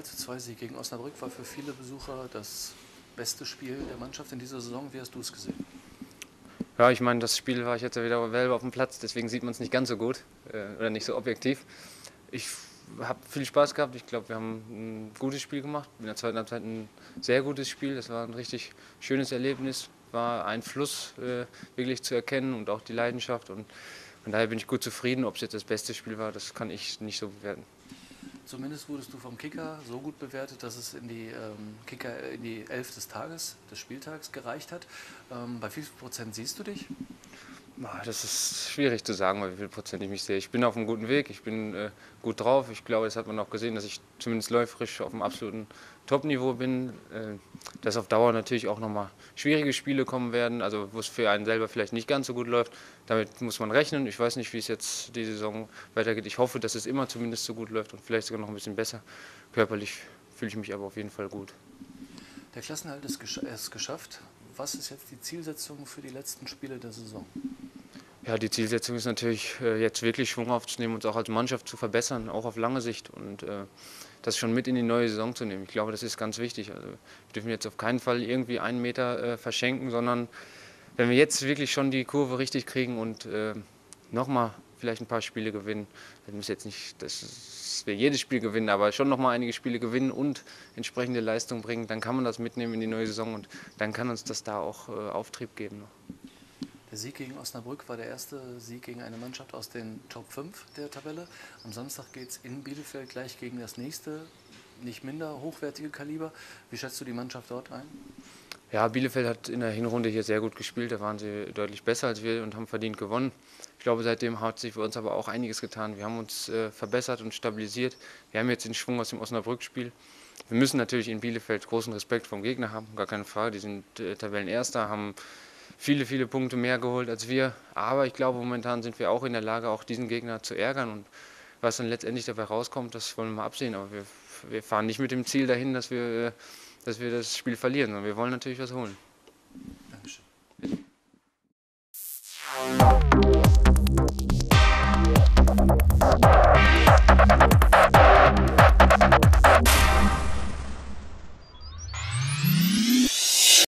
3:2 Sieg gegen Osnabrück war für viele Besucher das beste Spiel der Mannschaft in dieser Saison. Wie hast du es gesehen? Ja, ich meine, das Spiel war ich jetzt ja wieder selber auf dem Platz, deswegen sieht man es nicht ganz so gut oder nicht so objektiv. Ich habe viel Spaß gehabt. Ich glaube, wir haben ein gutes Spiel gemacht. In der zweiten Halbzeit ein sehr gutes Spiel. Das war ein richtig schönes Erlebnis. War ein Fluss wirklich zu erkennen und auch die Leidenschaft. Und von daher bin ich gut zufrieden. Ob es jetzt das beste Spiel war, das kann ich nicht so bewerten. Zumindest wurdest du vom Kicker so gut bewertet, dass es in die Kicker in die 11 des Tages, des Spieltags gereicht hat. Bei wie viel Prozent siehst du dich? Das ist schwierig zu sagen, bei wie viel Prozent ich mich sehe. Ich bin auf einem guten Weg, ich bin gut drauf. Ich glaube, das hat man auch gesehen, dass ich zumindest läuferisch auf einem absoluten Top-Niveau bin. Dass auf Dauer natürlich auch nochmal schwierige Spiele kommen werden, also wo es für einen selber vielleicht nicht ganz so gut läuft. Damit muss man rechnen. Ich weiß nicht, wie es jetzt die Saison weitergeht. Ich hoffe, dass es immer zumindest so gut läuft und vielleicht sogar noch ein bisschen besser. Körperlich fühle ich mich aber auf jeden Fall gut. Der Klassenerhalt ist geschafft. Was ist jetzt die Zielsetzung für die letzten Spiele der Saison? Ja, die Zielsetzung ist natürlich, jetzt wirklich Schwung aufzunehmen und uns auch als Mannschaft zu verbessern, auch auf lange Sicht und das schon mit in die neue Saison zu nehmen. Ich glaube, das ist ganz wichtig. Also, wir dürfen jetzt auf keinen Fall irgendwie einen Meter verschenken, sondern wenn wir jetzt wirklich schon die Kurve richtig kriegen und nochmal vielleicht ein paar Spiele gewinnen, das muss jetzt nicht, dass wir jedes Spiel gewinnen, aber schon nochmal einige Spiele gewinnen und entsprechende Leistung bringen, dann kann man das mitnehmen in die neue Saison und dann kann uns das da auch Auftrieb geben noch. Der Sieg gegen Osnabrück war der erste Sieg gegen eine Mannschaft aus den Top 5 der Tabelle. Am Samstag geht es in Bielefeld gleich gegen das nächste, nicht minder hochwertige Kaliber. Wie schätzt du die Mannschaft dort ein? Ja, Bielefeld hat in der Hinrunde hier sehr gut gespielt. Da waren sie deutlich besser als wir und haben verdient gewonnen. Ich glaube, seitdem hat sich für uns aber auch einiges getan. Wir haben uns verbessert und stabilisiert. Wir haben jetzt den Schwung aus dem Osnabrück-Spiel. Wir müssen natürlich in Bielefeld großen Respekt vom Gegner haben, gar keine Frage. Die sind Tabellenerster, haben viele Punkte mehr geholt als wir. Aber ich glaube, momentan sind wir auch in der Lage, auch diesen Gegner zu ärgern. Und was dann letztendlich dabei rauskommt, das wollen wir mal absehen. Aber wir fahren nicht mit dem Ziel dahin, dass wir das Spiel verlieren, sondern wir wollen natürlich was holen.